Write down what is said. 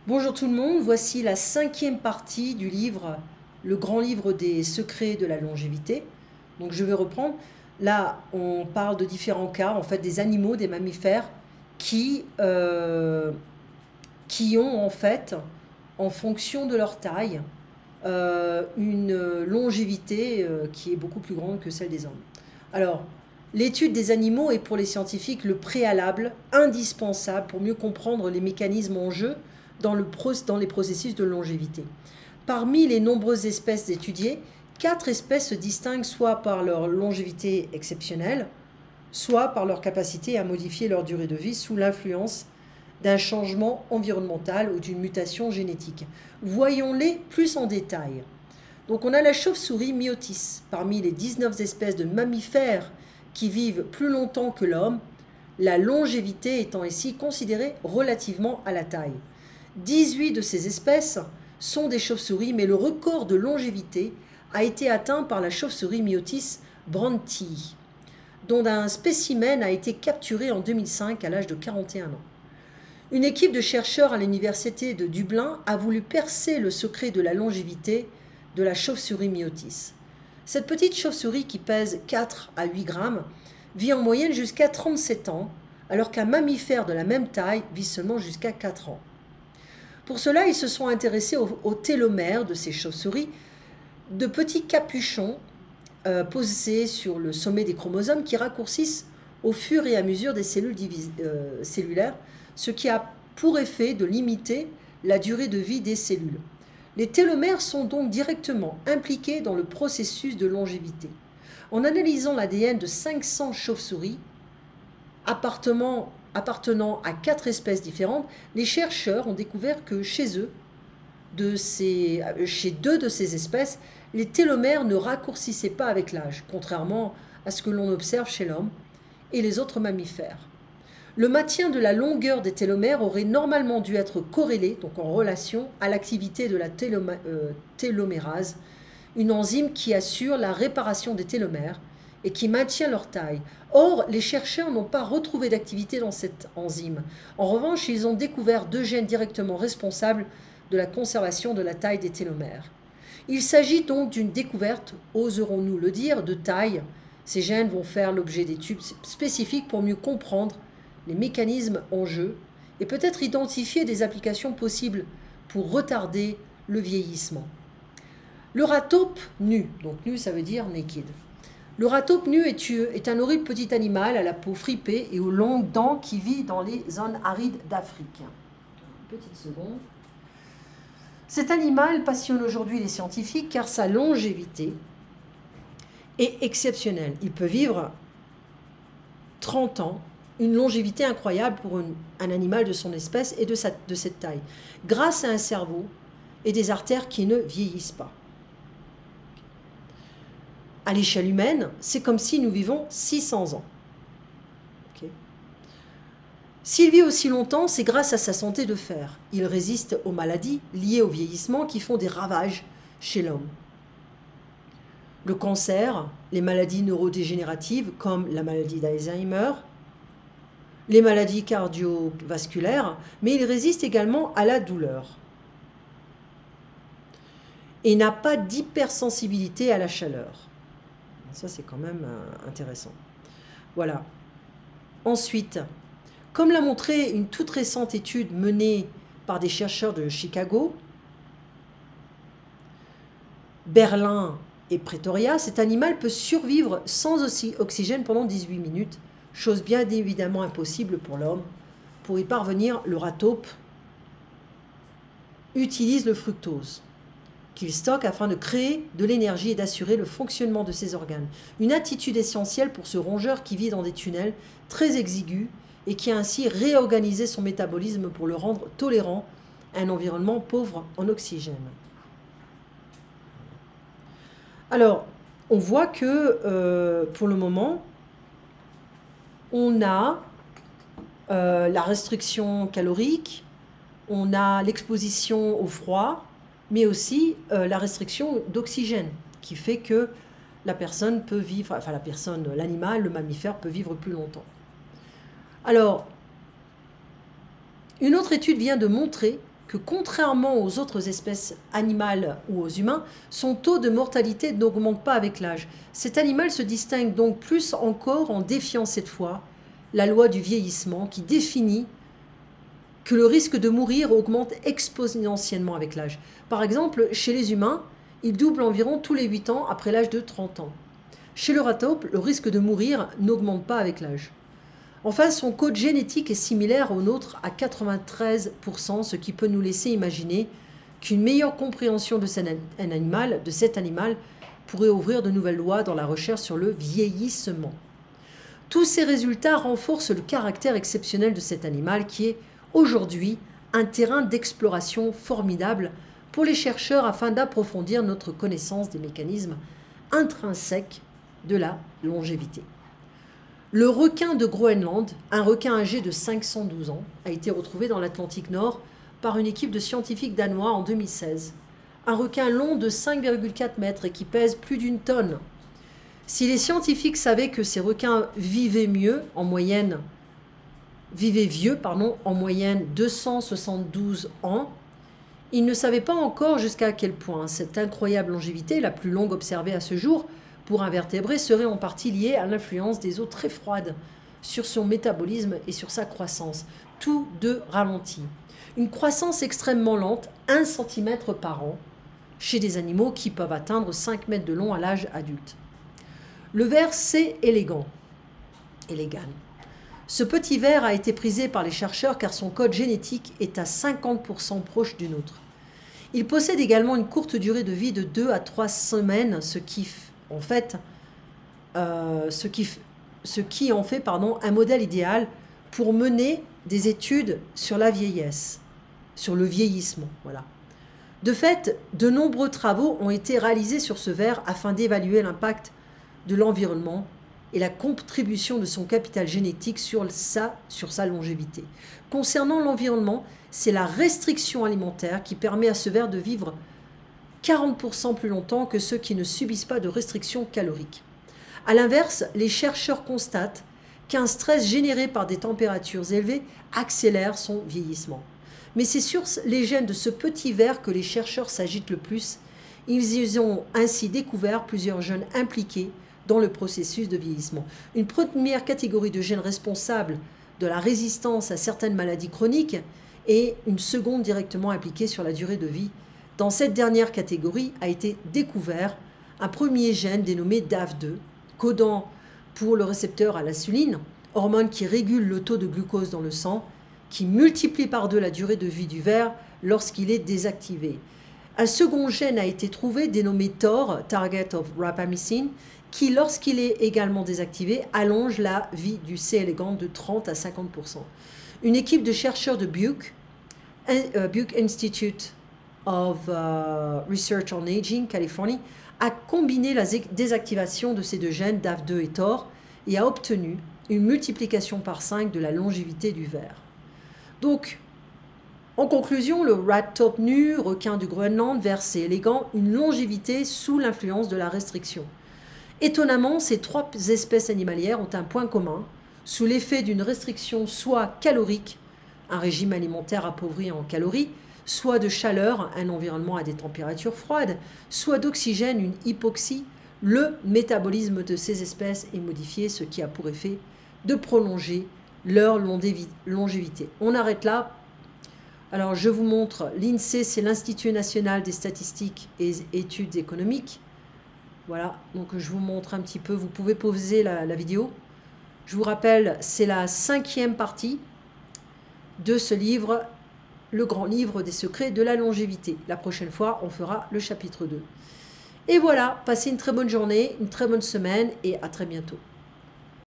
Bonjour tout le monde, voici la 5e partie du livre, le grand livre des secrets de la longévité. Donc je vais reprendre. Là, on parle de différents cas, en fait des animaux, des mammifères qui, qui ont en fait, en fonction de leur taille, une longévité qui est beaucoup plus grande que celle des hommes. Alors, l'étude des animaux est pour les scientifiques le préalable indispensable pour mieux comprendre les mécanismes en jeu dans les processus de longévité. Parmi les nombreuses espèces étudiées, 4 espèces se distinguent soit par leur longévité exceptionnelle, soit par leur capacité à modifier leur durée de vie sous l'influence d'un changement environnemental ou d'une mutation génétique. Voyons-les plus en détail. Donc on a la chauve-souris Myotis. Parmi les 19 espèces de mammifères qui vivent plus longtemps que l'homme, la longévité étant ici considérée relativement à la taille. 18 de ces espèces sont des chauves-souris, mais le record de longévité a été atteint par la chauve-souris Myotis brandtii, dont un spécimen a été capturé en 2005 à l'âge de 41 ans. Une équipe de chercheurs à l'université de Dublin a voulu percer le secret de la longévité de la chauve-souris Myotis. Cette petite chauve-souris qui pèse 4 à 8 grammes vit en moyenne jusqu'à 37 ans, alors qu'un mammifère de la même taille vit seulement jusqu'à 4 ans. Pour cela, ils se sont intéressés aux télomères de ces chauves-souris, de petits capuchons posés sur le sommet des chromosomes qui raccourcissent au fur et à mesure des cellules cellulaires, ce qui a pour effet de limiter la durée de vie des cellules. Les télomères sont donc directement impliqués dans le processus de longévité. En analysant l'ADN de 500 chauves-souris appartenant à 4 espèces différentes, les chercheurs ont découvert que chez 2 de ces espèces, les télomères ne raccourcissaient pas avec l'âge, contrairement à ce que l'on observe chez l'homme et les autres mammifères. Le maintien de la longueur des télomères aurait normalement dû être corrélé, donc en relation, à l'activité de la télomérase, une enzyme qui assure la réparation des télomères et qui maintient leur taille. Or, les chercheurs n'ont pas retrouvé d'activité dans cette enzyme. En revanche, ils ont découvert 2 gènes directement responsables de la conservation de la taille des télomères. Il s'agit donc d'une découverte, oserons-nous le dire, de taille. Ces gènes vont faire l'objet d'études spécifiques pour mieux comprendre les mécanismes en jeu et peut-être identifier des applications possibles pour retarder le vieillissement. Le ratope nu, donc nu ça veut dire naked. Le ratope nu est un horrible petit animal à la peau fripée et aux longues dents qui vit dans les zones arides d'Afrique. Une petite seconde. Cet animal passionne aujourd'hui les scientifiques car sa longévité est exceptionnelle. Il peut vivre 30 ans, une longévité incroyable pour un animal de son espèce et de cette taille, grâce à un cerveau et des artères qui ne vieillissent pas. À l'échelle humaine, c'est comme si nous vivons 600 ans. Okay. S'il vit aussi longtemps, c'est grâce à sa santé de fer. Il résiste aux maladies liées au vieillissement qui font des ravages chez l'homme. Le cancer, les maladies neurodégénératives comme la maladie d'Alzheimer, les maladies cardiovasculaires, mais il résiste également à la douleur. Et n'a pas d'hypersensibilité à la chaleur. Ça, c'est quand même intéressant. Voilà. Ensuite, comme l'a montré une toute récente étude menée par des chercheurs de Chicago, Berlin et Pretoria, cet animal peut survivre sans oxygène pendant 18 minutes, chose bien évidemment impossible pour l'homme. Pour y parvenir, le ratope utilise le fructose, qu'il stocke afin de créer de l'énergie et d'assurer le fonctionnement de ses organes. Une attitude essentielle pour ce rongeur qui vit dans des tunnels très exigus et qui a ainsi réorganisé son métabolisme pour le rendre tolérant à un environnement pauvre en oxygène. Alors, on voit que pour le moment, on a la restriction calorique, on a l'exposition au froid, mais aussi la restriction d'oxygène, qui fait que la personne peut vivre, enfin l'animal, le mammifère peut vivre plus longtemps. Alors, une autre étude vient de montrer que contrairement aux autres espèces animales ou aux humains, son taux de mortalité n'augmente pas avec l'âge. Cet animal se distingue donc plus encore en défiant cette fois la loi du vieillissement qui définit que le risque de mourir augmente exponentiellement avec l'âge. Par exemple, chez les humains, il double environ tous les 8 ans après l'âge de 30 ans. Chez le ratope, le risque de mourir n'augmente pas avec l'âge. Enfin, son code génétique est similaire au nôtre à 93%, ce qui peut nous laisser imaginer qu'une meilleure compréhension de cet animal pourrait ouvrir de nouvelles voies dans la recherche sur le vieillissement. Tous ces résultats renforcent le caractère exceptionnel de cet animal qui est aujourd'hui un terrain d'exploration formidable pour les chercheurs afin d'approfondir notre connaissance des mécanismes intrinsèques de la longévité. Le requin de Groenland, un requin âgé de 512 ans, a été retrouvé dans l'Atlantique Nord par une équipe de scientifiques danois en 2016. Un requin long de 5,4 mètres et qui pèse plus d'1 tonne. Si les scientifiques savaient que ces requins vivaient vieux, en moyenne 272 ans, ils ne savaient pas encore jusqu'à quel point cette incroyable longévité, la plus longue observée à ce jour, pour un vertébré serait en partie liée à l'influence des eaux très froides sur son métabolisme et sur sa croissance, tous deux ralentis. Une croissance extrêmement lente, 1 cm par an, chez des animaux qui peuvent atteindre 5 mètres de long à l'âge adulte. Le ver C. elegans. Ce petit ver a été prisé par les chercheurs car son code génétique est à 50% proche du nôtre. Il possède également une courte durée de vie de 2 à 3 semaines, ce qui en fait un modèle idéal pour mener des études sur la vieillesse, sur le vieillissement. Voilà. De fait, de nombreux travaux ont été réalisés sur ce ver afin d'évaluer l'impact de l'environnement et la contribution de son capital génétique sur sa longévité. Concernant l'environnement, c'est la restriction alimentaire qui permet à ce ver de vivre 40% plus longtemps que ceux qui ne subissent pas de restrictions caloriques. A l'inverse, les chercheurs constatent qu'un stress généré par des températures élevées accélère son vieillissement. Mais c'est sur les gènes de ce petit ver que les chercheurs s'agitent le plus. Ils y ont ainsi découvert plusieurs gènes impliqués dans le processus de vieillissement. Une première catégorie de gènes responsables de la résistance à certaines maladies chroniques et une seconde directement impliquée sur la durée de vie. Dans cette dernière catégorie a été découvert un premier gène dénommé DAF2, codant pour le récepteur à l'insuline, hormone qui régule le taux de glucose dans le sang, qui multiplie par 2 la durée de vie du ver lorsqu'il est désactivé. Un second gène a été trouvé dénommé TOR, Target of Rapamycin, qui, lorsqu'il est également désactivé, allonge la vie du C. elegans de 30 à 50%. Une équipe de chercheurs de Buke Institute of Research on Aging, Californie, a combiné la désactivation de ces deux gènes, DAF2 et TOR, et a obtenu une multiplication par 5 de la longévité du ver. Donc, en conclusion, le ratope nu, requin du Groenland, ver C. elegans, une longévité sous l'influence de la restriction. Étonnamment, ces 3 espèces animalières ont un point commun, sous l'effet d'une restriction soit calorique, un régime alimentaire appauvri en calories, soit de chaleur, un environnement à des températures froides, soit d'oxygène, une hypoxie, le métabolisme de ces espèces est modifié, ce qui a pour effet de prolonger leur longévité. On arrête là. Alors, je vous montre, l'INSEE, c'est l'Institut national des statistiques et études économiques. Voilà, donc je vous montre un petit peu, vous pouvez pauser la vidéo. Je vous rappelle, c'est la 5e partie de ce livre, le grand livre des secrets de la longévité. La prochaine fois, on fera le chapitre 2. Et voilà, passez une très bonne journée, une très bonne semaine et à très bientôt.